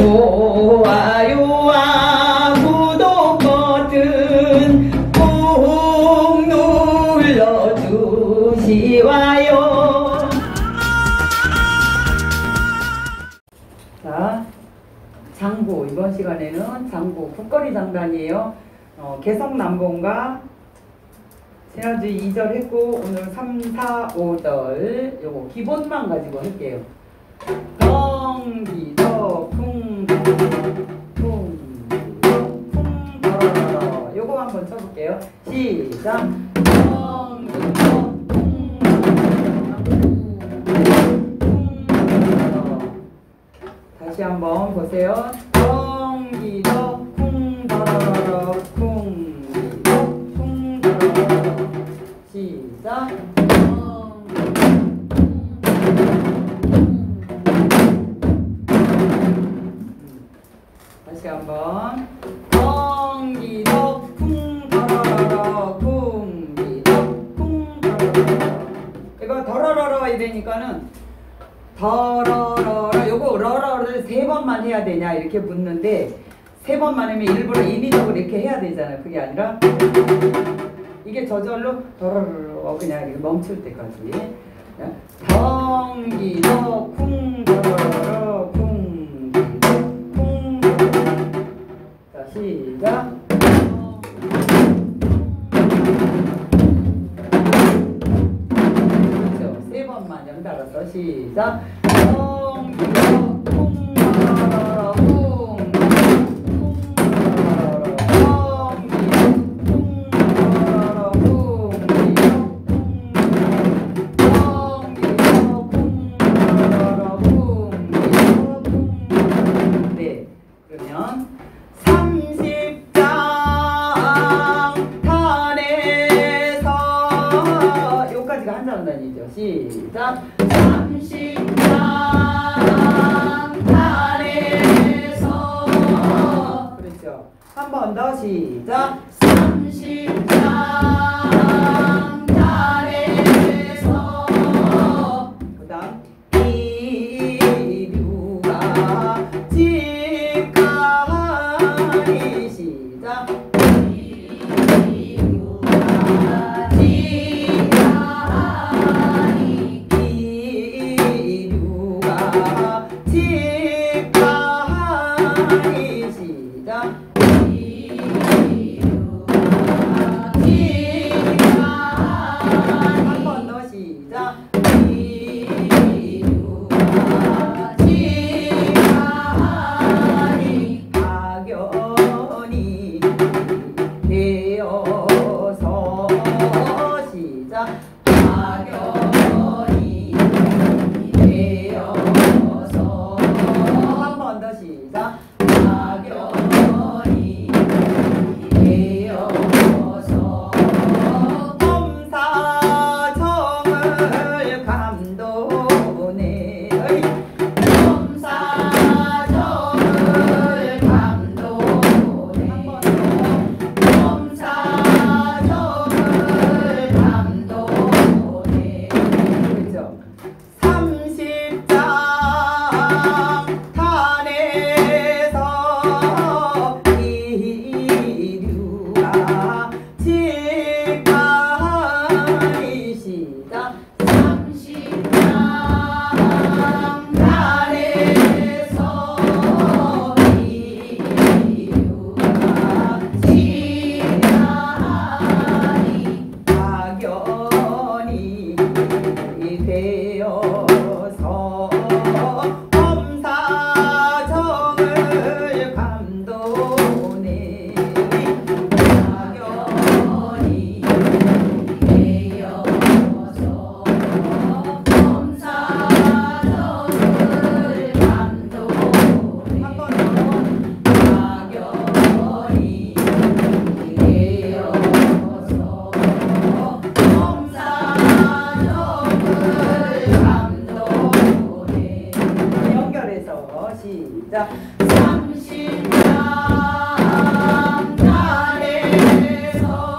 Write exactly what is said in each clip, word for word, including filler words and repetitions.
좋아요와 구독 버튼 꼭 눌러주시와요. 자, 장구, 이번 시간에는 장구 국거리 장단이에요. 어, 개성남봉과 지난주 이 절 했고 오늘 삼, 사, 오 절 요거 기본만 가지고 할게요. 경기도 풍, 풍, 풍, 더러러 요거 한번 쳐볼게요. 시작. 경기도 풍, 풍, 더러러. 다시 한번 보세요. 경기도 풍, 더러러, 풍기도 풍, 더러러. 시작. 다시 한번. 경기도 풍 더러러러 풍기도 풍 더러러러. 이거 더러러러 이러니까는 더러러러 요거 러러를 세 번만 해야 되냐 이렇게 묻는데 세 번만 하면 일부러 인위적으로 이렇게 해야 되잖아요. 그게 아니라 이게 저절로 더러러러 그냥 이렇게 멈출 때까지. 경기도 풍 더러러러 풍기도 풍 더러러러. 자, 시작. 그렇죠. 세 번만 연달아서 시작. 경기도 풍 더러러러 풍 시작. 삼십장 단에서 그렇죠. 한 번 더 시작. 삼십장 단에서 그 다음 이류가 직하니 시작. 시작. 삼십장 단에서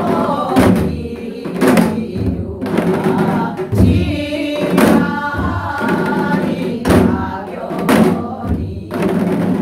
이류가 직하니 가견이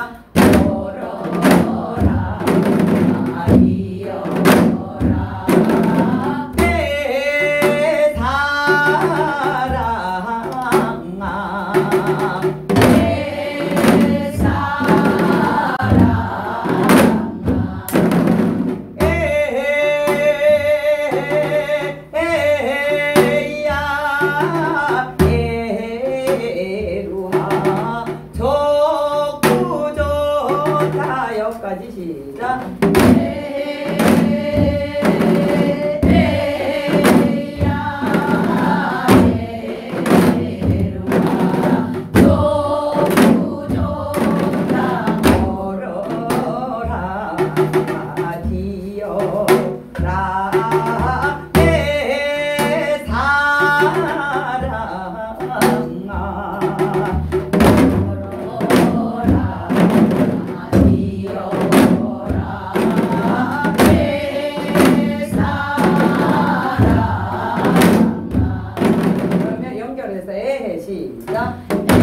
오러라 아리여라 내 사랑아 내 사랑아 에야 에루하 좋고 좋다 여기까지 시작 시작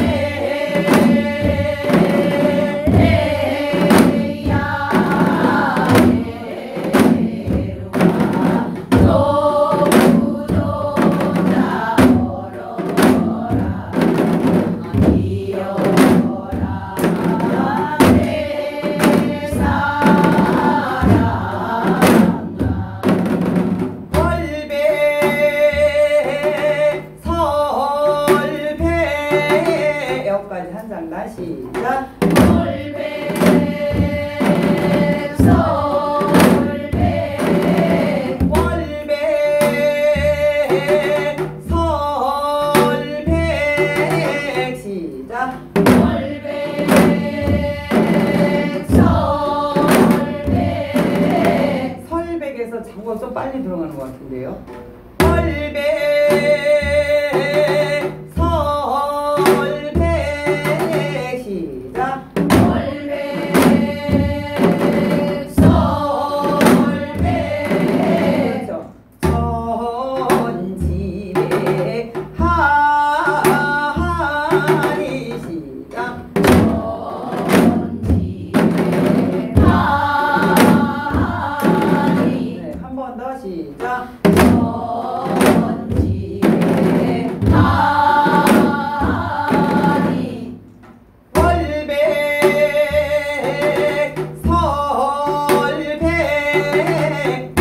여기까지 한 장 다시 시작 설백 설백 월백 설백 시작 월백 설백 설백에서 장구가 좀 빨리 들어가는 것 같은데요 월백 시작 전지에 하니 월백 설백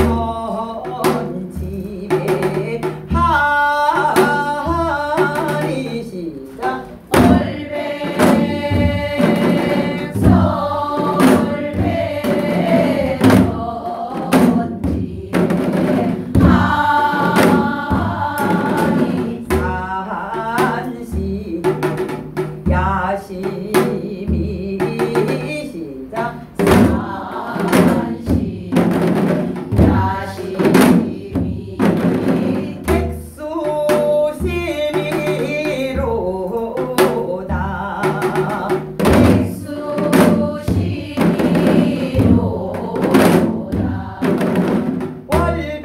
전지에 하니 시작 월백 설백 전지 산시 야심이 시작 산시 야심이 백수심이로다 백수심이로다 월백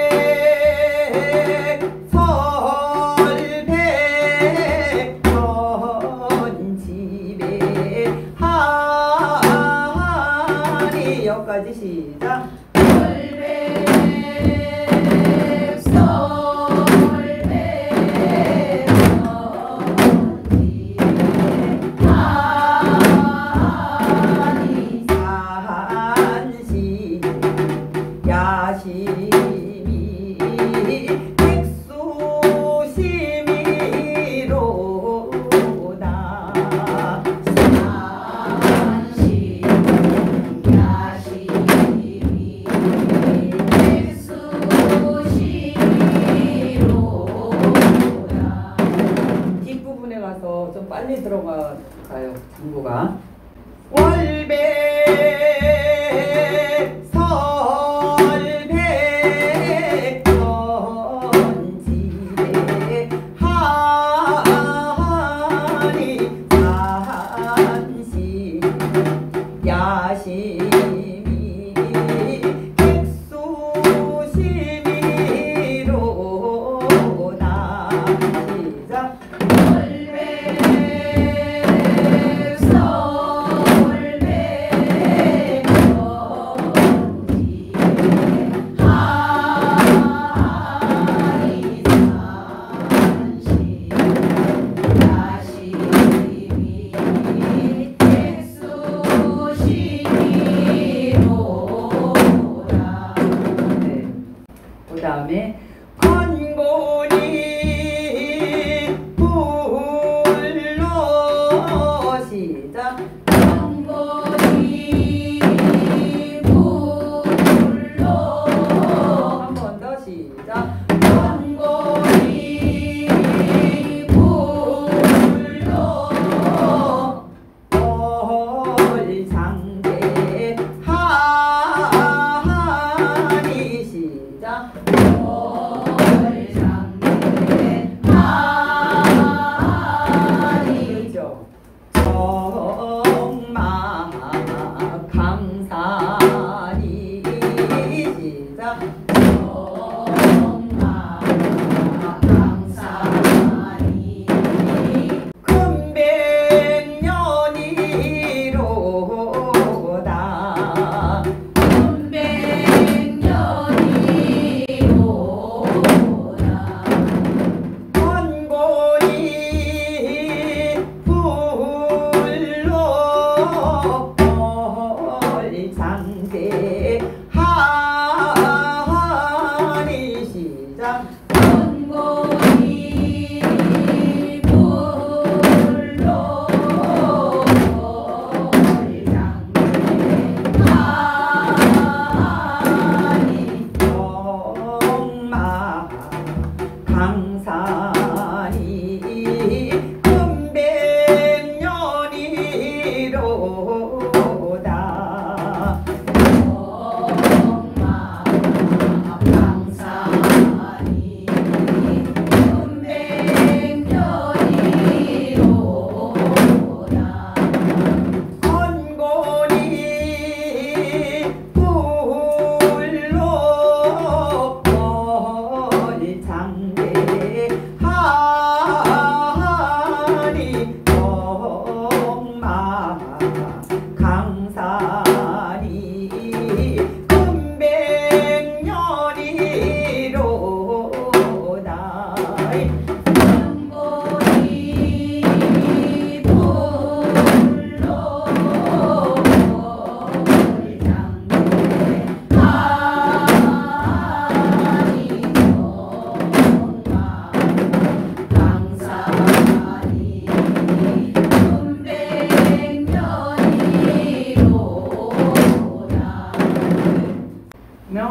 설백 전집에 하니 여기까지 시작 월백 설백 전집에 하니 산시 야심이 백수심이로다 산시 야심이 백수심이로다 뒷부분에 가서 좀 빨리 들어가요 장구가 월백 설백 전집에 하니 산시 야심이 백수심이로다 시작 월백 설백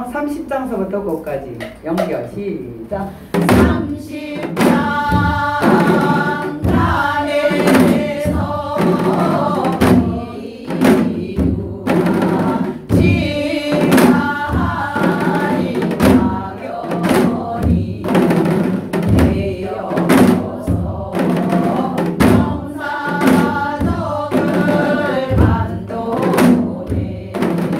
시간에는요 삼십 장서부터 거기까지 연결 시작. 삼십 장 단에서 이루라 지하리 막연히 되어서 영사적을 만도네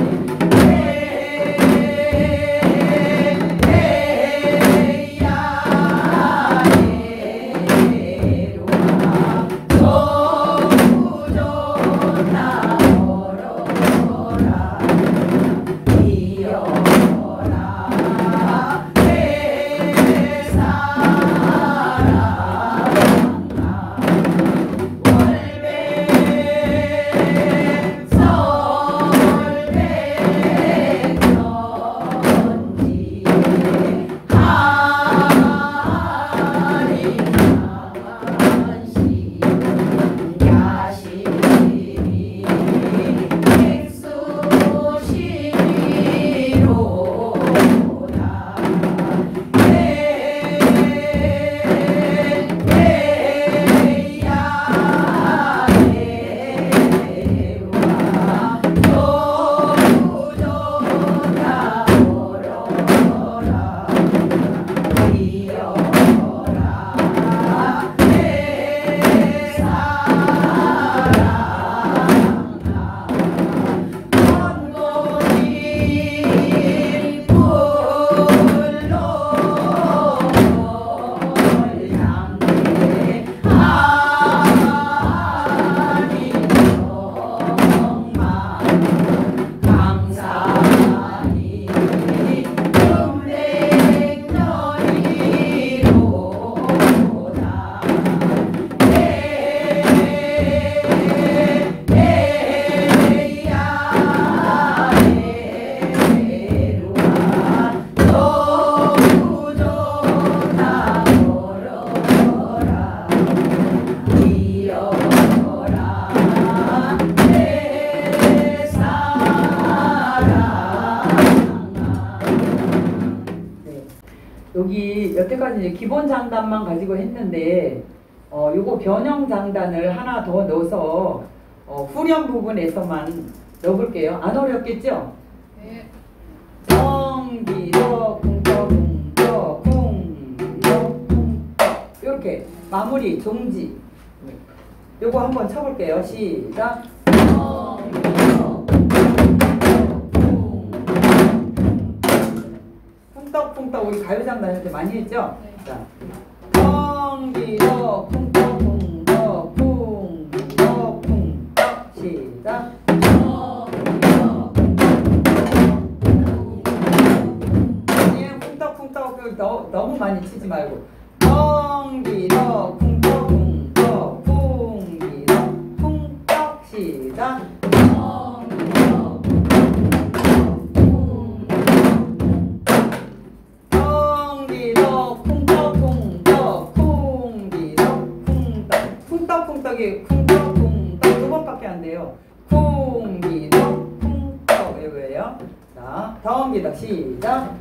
여기 여태까지 이제 기본 장단만 가지고 했는데 어 요거 변형 장단을 하나 더 넣어서 어 후렴 부분에서만 넣어볼게요. 안 어렵겠죠? 네. 덩기더 쿵더 쿵더 쿵더 쿵더 이렇게 마무리 종지 요거 한번 쳐볼게요. 시작. 쿵떡쿵떡 우리 가요장단 할 때 많이 했죠? 네. 자, 덩기더 쿵떡쿵떡 쿵떡 쿵떡 시작. 아니에요. 쿵떡쿵떡 그 너, 너무 많이 치지 말고 덩기더 쿵떡쿵떡 쿵기더 쿵떡 시작. 쿵떡쿵떡이 쿵떡쿵떡 두 번밖에 안 돼요. 쿵기덕 쿵떡 이거예요. 자, 다음 기덕 시작.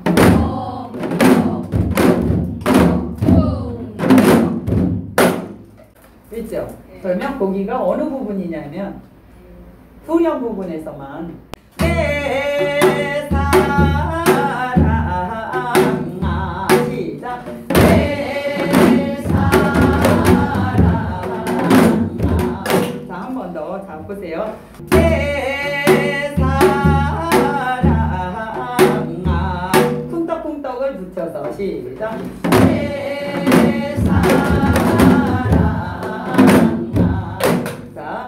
있죠? 그러면 거기가 어느 부분이냐면 후렴 부분에서만 내 사랑아 시작. 한 번 더 잡으세요. 내 사랑아 쿵떡쿵떡을 붙여서 시작. 내 사랑아 자,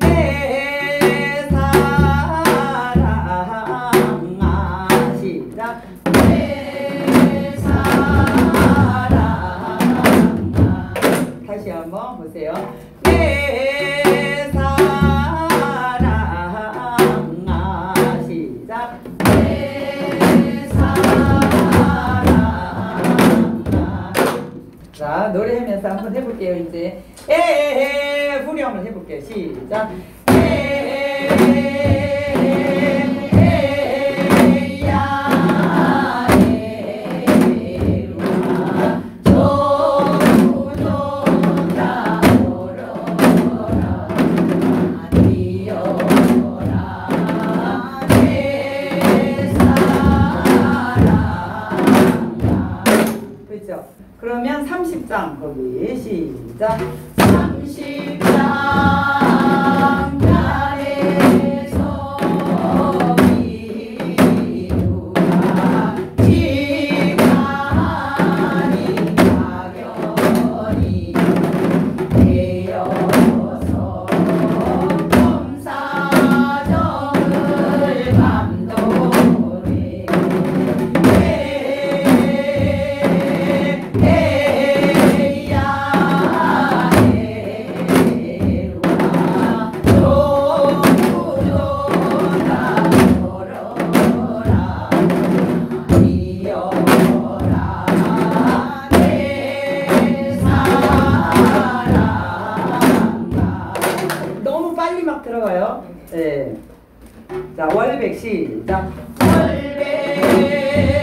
내 사랑아 시작. 내 사랑아 다시 한번 보세요. 내 사랑아 시작. 내 사랑아 자, 노래하면서 한번 해볼게요. 이제 에에에 후렴을 해볼게요. 시작. 에에에야 장 거기 시작. 삼십 장 달에서 비유가 지간이 가견이 되어서 검사정을 감독해 너무 빨리 막 들어가요. 네. 자, 월백 시작. 월배